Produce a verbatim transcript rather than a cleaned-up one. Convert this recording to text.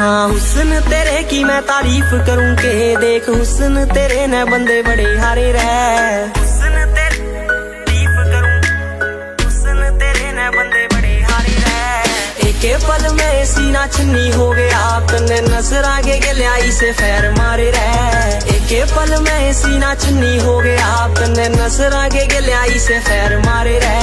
हाँ हुस्न तेरे की मैं तारीफ करूं के देख हुस्न तेरे न बंदे बड़े हारे रह। हुस्न तेरे तारीफ करूं हुस्न तेरे न बंदे बड़े हारे रह। एके पल में सीना छन्नी हो गया कन्ने नजर आगे गलियाई से फैर मारे रह। एके पल में सीना छन्नी हो गया कन्ने नजर आगे गलियाई से फैर मारे रह।